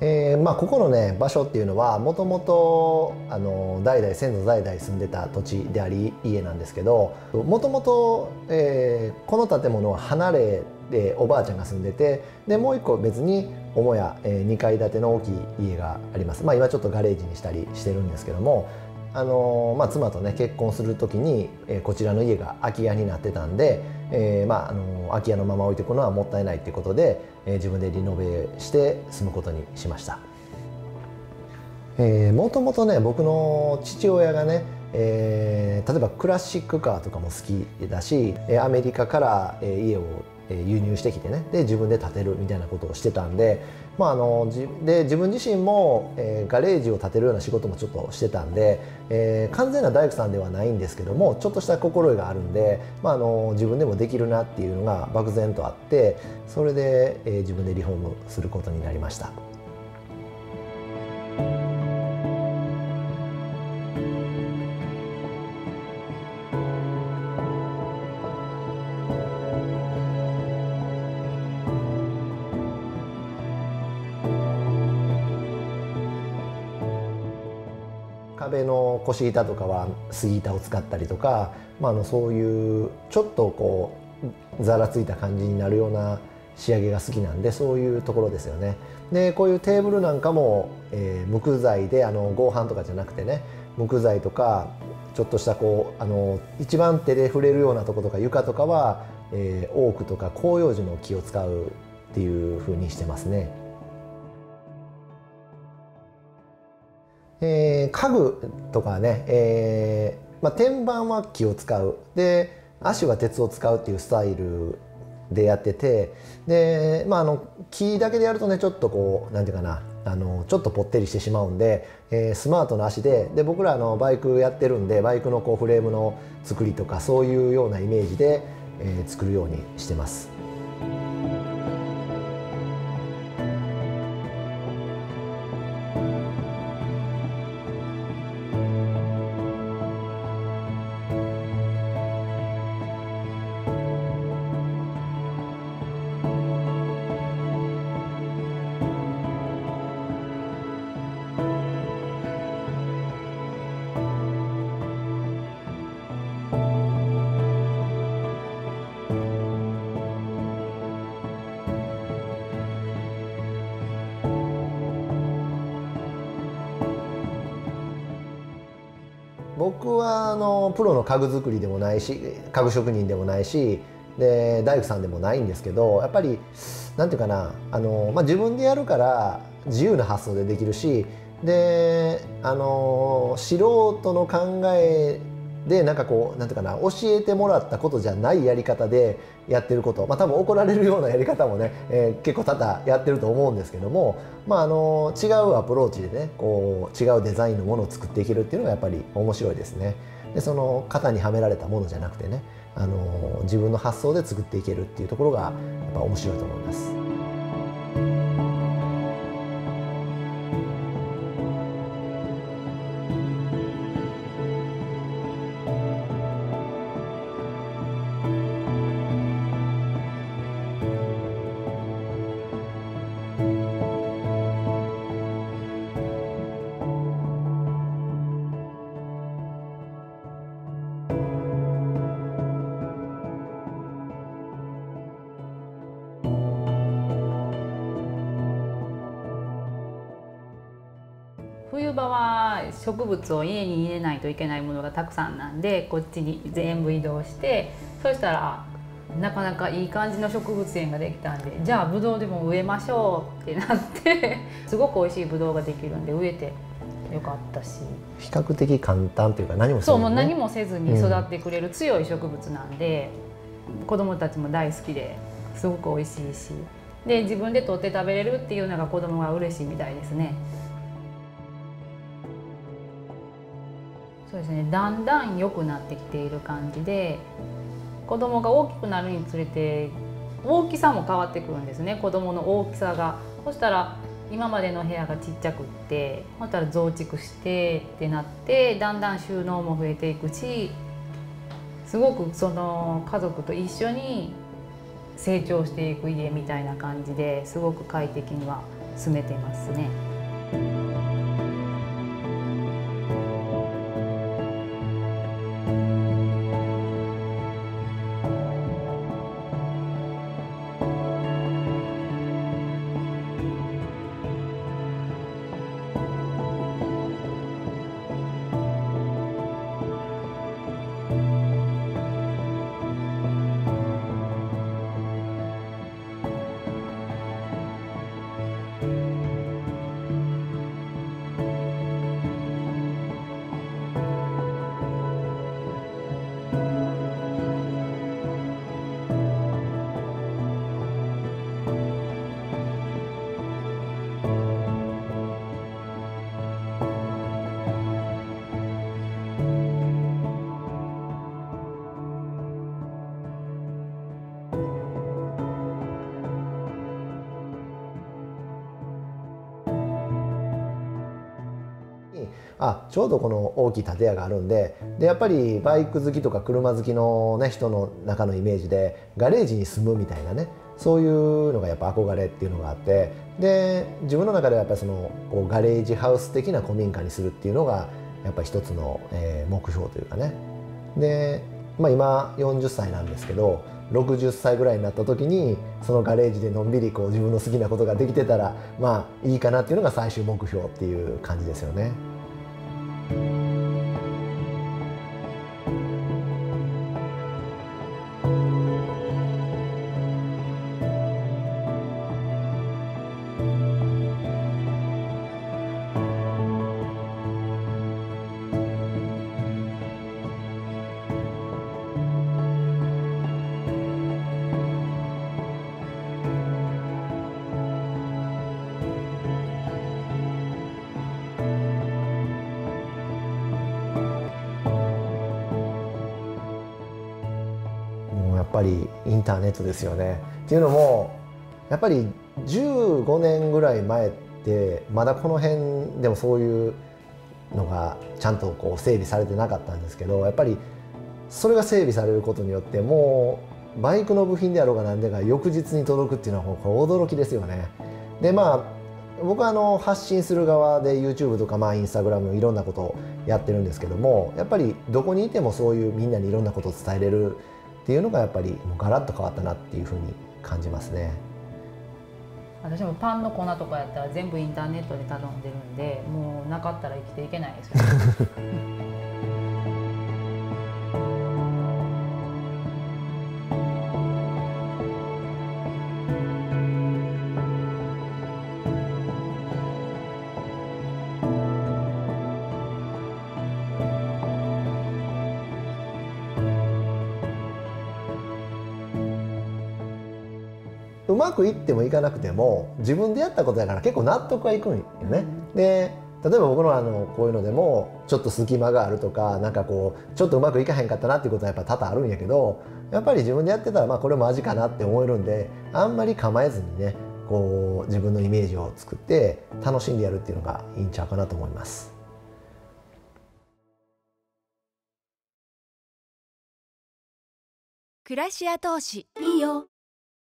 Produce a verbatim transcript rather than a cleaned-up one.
えーまあ、ここのね場所っていうのはもともとあの代々先祖代々住んでた土地であり家なんですけど、もともとこの建物は離れでおばあちゃんが住んでて、でもう一個別に母屋、えー、にかい建ての大きい家があります。まあ、今ちょっとガレージにしたりしてるんですけども、あのまあ、妻とね結婚する時に、えー、こちらの家が空き家になってたんで、えーまあ、あの空き家のまま置いていくのはもったいないっていうことで、えー、自分でリノベして住むことにしました。もともとね僕の父親がね、えー、例えばクラシックカーとかも好きだし、アメリカから家を輸入してきてね、で自分で建てるみたいなことをしてたんで、まあ、あので自分自身も、えー、ガレージを建てるような仕事もちょっとしてたんで、えー、完全な大工さんではないんですけども、ちょっとした心得があるんで、まあ、あの自分でもできるなっていうのが漠然とあって、それで、えー、自分でリフォームすることになりました。壁の腰板とかは杉板を使ったりとか、まあ、あのそういうちょっとこうざらついた感じになるような仕上げが好きなんで、そういうところですよね。でこういうテーブルなんかも、えー、無垢材で、あの合板とかじゃなくてね、無垢材とかちょっとしたこうあの一番手で触れるようなとことか床とかは、えー、オークとか広葉樹の木を使うっていう風にしてますね。えー、家具とかね、えーまあ、天板は木を使う、で足は鉄を使うっていうスタイルでやってて、で、まあ、あの木だけでやるとねちょっとこうなんていうかな、あのちょっとぽってりしてしまうんで、えー、スマートな足で、で僕らあのバイクやってるんで、バイクのこうフレームの作りとかそういうようなイメージで、えー、作るようにしてます。僕はあのプロの家具作りでもないし、家具職人でもないし、で大工さんでもないんですけど、やっぱりなんていうかな、あの、まあ、自分でやるから自由な発想でできるし、であの素人の考えでなんかこうなんていうかな、教えてもらったことじゃないやり方でやってること、まあ、多分怒られるようなやり方もね、えー、結構多々やってると思うんですけども、まあ、あの違うアプローチでね、こう違うデザインのものを作っていけるっていうのがやっぱり面白いですね。でその型にはめられたものじゃなくてね、あの自分の発想で作っていけるっていうところがやっぱ面白いと思います。 冬場は植物を家に入れないといけないものがたくさんなんで、こっちに全部移動して、そしたらなかなかいい感じの植物園ができたんで、じゃあブドウでも植えましょうってなってすごく美味しいブドウができるんで植えてよかったし、 比較的簡単というか何もせずに、ね、 そうもう何もせずに育ってくれる強い植物なんで、うん、子供たちも大好きですごく美味しいし、で自分で取って食べれるっていうのが子供が嬉しいみたいですね。そうですね、だんだん良くなってきている感じで、子供が大きくなるにつれて大きさも変わってくるんですね、子供の大きさが。そしたら今までの部屋がちっちゃくって、そしたら増築してってなって、だんだん収納も増えていくし、すごくその家族と一緒に成長していく家みたいな感じで、すごく快適には進めていますね。 あ、ちょうどこの大きい建屋があるんで、でやっぱりバイク好きとか車好きの、ね、人の中のイメージでガレージに住むみたいなね、そういうのがやっぱ憧れっていうのがあって、で自分の中ではやっぱりそのこうガレージハウス的な古民家にするっていうのがやっぱり一つの、えー、目標というかね。で、まあ、今よんじゅっさいなんですけど、ろくじゅっさいぐらいになった時にそのガレージでのんびりこう自分の好きなことができてたらまあいいかなっていうのが最終目標っていう感じですよね。やっぱりインターネットですよね。っていうのもやっぱりじゅうごねんぐらい前ってまだこの辺でもそういうのがちゃんとこう整備されてなかったんですけど、やっぱりそれが整備されることによってもうバイクの部品であろうが何でが翌日に届くっていうのはこれ驚きですよね。でまあ僕はあの発信する側で YouTube とかまあ Instagram いろんなことをやってるんですけども、やっぱりどこにいてもそういうみんなにいろんなことを伝えれるっていうのがやっぱりもうガラッと変わったなっていうふうに感じますね。 私もパンの粉とかやったら全部インターネットで頼んでるんで、もうなかったら生きていけないですよね。 うまくいってもいかなくても自分でやったことだから結構納得はいくんよね。で例えば僕のあのこういうのでもちょっと隙間があるとか、なんかこうちょっとうまくいかへんかったなっていうことはやっぱ多々あるんやけど、やっぱり自分でやってたらまあこれも味かなって思えるんで、あんまり構えずにねこう自分のイメージを作って楽しんでやるっていうのがいいんちゃうかなと思います。 暮らし後押しいいよ